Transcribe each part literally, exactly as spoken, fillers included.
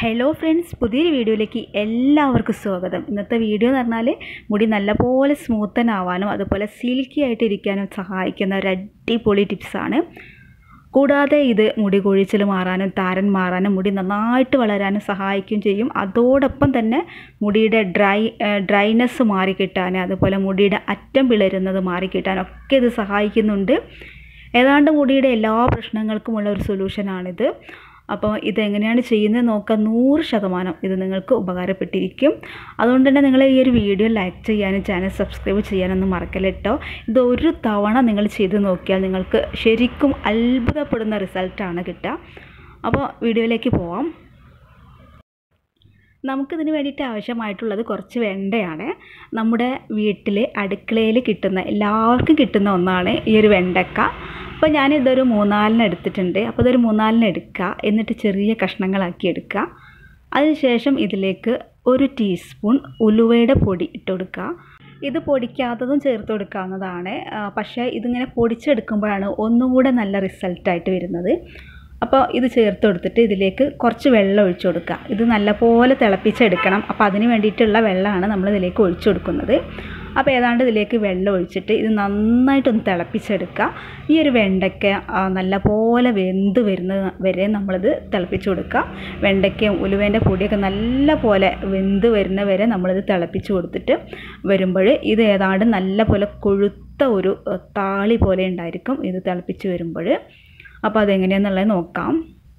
Hello friends, പുതിയൊരു വീഡിയോയിലേക്ക് എല്ലാവർക്കും സ്വാഗതം. ഇന്നത്തെ വീഡിയോ എന്ന് പറഞ്ഞാൽ മുടി നല്ലപോലെ സ്മൂത്തനാവാനും അതുപോലെ സിൽക്കി ആയിട്ട് ഇരിക്കാനും സഹായിക്കുന്ന ഒരു അടിപൊളി ടിപ്സാണ്. കൂടാതെ ഇത് മുടി കൊഴിച്ചിൽ മാറാനും താരൻ മാറാനും മുടി നന്നായിട്ട് വളരാനും സഹായിക്കുകയും ചെയ്യും. അതോടൊപ്പം തന്നെ മുടിയുടെ ഡ്രൈ ഡ്രൈനെസ് മാറിക്കിട്ടാനും അതുപോലെ മുടിയുടെ അറ്റം പിളരുന്നത് മാറിക്കിട്ടാനും ഒക്കെ ഇത് സഹായിക്കുന്നുണ്ട്. ഏതാണ്ട് മുടിയുടെ എല്ലാ പ്രശ്നങ്ങൾക്കുമുള്ള ഒരു സൊല്യൂഷനാണിത്. അപ്പോൾ ഇതെങ്ങനെയാണ് ചെയ്യുന്നത് നോക്കാൻ നൂറ് ശതമാനം ഇത് നിങ്ങൾക്ക് ഉപകാരപ്പെട്ടിരിക്കും. അതുകൊണ്ട് തന്നെ നിങ്ങൾ ഈ ഒരു വീഡിയോ ലൈക്ക് ചെയ്യാനും ചാനൽ സബ്സ്ക്രൈബ് ചെയ്യാനൊന്നും മറക്കല്ല കേട്ടോ. ഇത് ഒരു തവണ നിങ്ങൾ ചെയ്ത് നോക്കിയാൽ നിങ്ങൾക്ക് ശരിക്കും അത്ഭുതപ്പെടുന്ന റിസൾട്ടാണ് കിട്ടുക. അപ്പോൾ വീഡിയോയിലേക്ക് പോവാം. നമുക്കിതിന് വേണ്ടിയിട്ട് ആവശ്യമായിട്ടുള്ളത് കുറച്ച് വെണ്ടയാണ്. നമ്മുടെ വീട്ടിൽ അടുക്കളയിൽ കിട്ടുന്ന എല്ലാവർക്കും കിട്ടുന്ന ഒന്നാണ് ഈ ഒരു വെണ്ടക്ക. അപ്പോൾ ഞാനിതൊരു മൂന്നാലിന് എടുത്തിട്ടുണ്ട്. അപ്പോൾ ഇതൊരു മൂന്നാലിന് എടുക്കുക, എന്നിട്ട് ചെറിയ കഷ്ണങ്ങളാക്കി എടുക്കുക. അതിനുശേഷം ഇതിലേക്ക് ഒരു ടീസ്പൂൺ ഉലുവയുടെ പൊടി ഇട്ട് കൊടുക്കുക. ഇത് പൊടിക്കാത്തതും ചേർത്ത് കൊടുക്കാവുന്നതാണ്, പക്ഷേ ഇതിങ്ങനെ പൊടിച്ചെടുക്കുമ്പോഴാണ് ഒന്നും കൂടെ നല്ല റിസൾട്ടായിട്ട് വരുന്നത്. അപ്പോൾ ഇത് ചേർത്ത് കൊടുത്തിട്ട് ഇതിലേക്ക് കുറച്ച് വെള്ളം ഒഴിച്ചു കൊടുക്കുക. ഇത് നല്ലപോലെ തിളപ്പിച്ചെടുക്കണം. അപ്പോൾ അതിന് വേണ്ടിയിട്ടുള്ള വെള്ളമാണ് നമ്മൾ ഇതിലേക്ക് ഒഴിച്ചു കൊടുക്കുന്നത്. അപ്പോൾ ഏതാണ്ട് ഇതിലേക്ക് വെള്ളം ഒഴിച്ചിട്ട് ഇത് നന്നായിട്ടൊന്ന് തിളപ്പിച്ചെടുക്കുക. ഈ ഒരു വെണ്ടയ്ക്ക നല്ലപോലെ വെന്ത് വരുന്ന വരെ നമ്മളിത് തിളപ്പിച്ച് കൊടുക്കുക. വെണ്ടയ്ക്കയും ഉലുവേൻ്റെ പൊടിയൊക്കെ നല്ല പോലെ വെന്ത് വരുന്ന വരെ നമ്മളിത് തിളപ്പിച്ച് കൊടുത്തിട്ട് വരുമ്പോൾ ഇത് ഏതാണ്ട് നല്ല പോലെ കൊഴുത്ത ഒരു താളി പോലെ ഉണ്ടായിരിക്കും ഇത് തിളപ്പിച്ച് വരുമ്പോൾ. അപ്പോൾ അതെങ്ങനെയാണെന്നുള്ളത് നോക്കാം.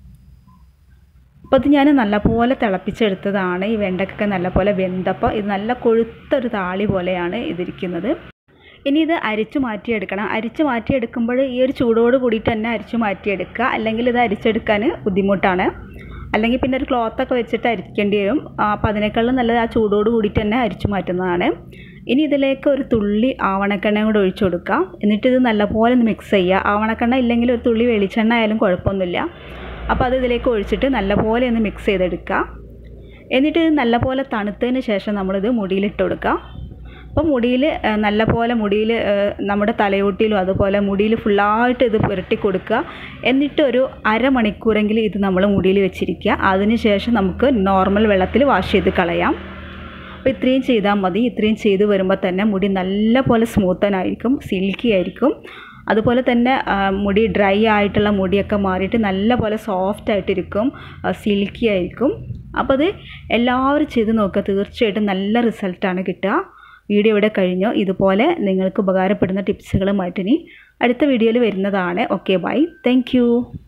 അപ്പോൾ ഇത് ഞാൻ നല്ലപോലെ തിളപ്പിച്ചെടുത്തതാണ്. ഈ വെണ്ടയ്ക്കൊക്കെ നല്ലപോലെ വെന്തപ്പോൾ ഇത് നല്ല കൊഴുത്തൊരു താളി പോലെയാണ് ഇതിരിക്കുന്നത്. ഇനി ഇത് അരിച്ചു മാറ്റിയെടുക്കണം. അരിച്ചു മാറ്റിയെടുക്കുമ്പോൾ ഈ ഒരു ചൂടോട് കൂടിയിട്ട് തന്നെ അരിച്ചു മാറ്റിയെടുക്കുക, അല്ലെങ്കിൽ ഇത് അരിച്ചെടുക്കാൻ ബുദ്ധിമുട്ടാണ്. അല്ലെങ്കിൽ പിന്നെ ഒരു ക്ലോത്തൊക്കെ വെച്ചിട്ട് അരിക്കേണ്ടി വരും. അപ്പോൾ അതിനേക്കാളും നല്ലത് ആ ചൂടോട് കൂടിയിട്ട് തന്നെ അരിച്ചു മാറ്റുന്നതാണ്. ഇനി ഇതിലേക്ക് ഒരു തുള്ളി ആവണക്കെണ്ണ കൂടെ ഒഴിച്ചു കൊടുക്കാം. എന്നിട്ട് ഇത് നല്ലപോലെ ഒന്ന് മിക്സ് ചെയ്യുക. ആവണക്കെണ്ണ ഇല്ലെങ്കിൽ ഒരു തുള്ളി വെളിച്ചെണ്ണ ആയാലും കുഴപ്പമൊന്നുമില്ല. അപ്പോൾ അത് ഇതിലേക്ക് ഒഴിച്ചിട്ട് നല്ലപോലെ ഒന്ന് മിക്സ് ചെയ്തെടുക്കുക. എന്നിട്ട് ഇത് നല്ലപോലെ തണുത്തതിന് ശേഷം നമ്മളിത് മുടിയിലിട്ട് കൊടുക്കുക. അപ്പോൾ മുടിയിൽ നല്ലപോലെ മുടിയിൽ നമ്മുടെ തലയോട്ടിയിലും അതുപോലെ മുടിയിൽ ഫുള്ളായിട്ട് ഇത് പുരട്ടി കൊടുക്കുക. എന്നിട്ട് ഒരു അരമണിക്കൂറെങ്കിലും ഇത് നമ്മൾ മുടിയിൽ വെച്ചിരിക്കുക. അതിന് ശേഷം നമുക്ക് നോർമൽ വെള്ളത്തിൽ വാഷ് ചെയ്ത് കളയാം. അപ്പോൾ ഇത്രയും ചെയ്താൽ മതി. ഇത്രയും ചെയ്ത് വരുമ്പോൾ തന്നെ മുടി നല്ല പോലെ സ്മൂത്തനായിരിക്കും, സിൽക്കി ആയിരിക്കും. അതുപോലെ തന്നെ മുടി ഡ്രൈ ആയിട്ടുള്ള മുടിയൊക്കെ മാറിയിട്ട് നല്ല പോലെ സോഫ്റ്റ് ആയിട്ടിരിക്കും, സിൽക്കി ആയിരിക്കും. അപ്പോൾ അത് എല്ലാവരും ചെയ്ത് നോക്കുക, തീർച്ചയായിട്ടും നല്ല റിസൾട്ടാണ് കിട്ടുക. വീഡിയോ ഇവിടെ കഴിഞ്ഞു. ഇതുപോലെ നിങ്ങൾക്ക് ഉപകാരപ്പെടുന്ന ടിപ്സുകളുമായിട്ട് ഇനി അടുത്ത വീഡിയോയിൽ വരുന്നതാണ്. Okay, bye, thank U.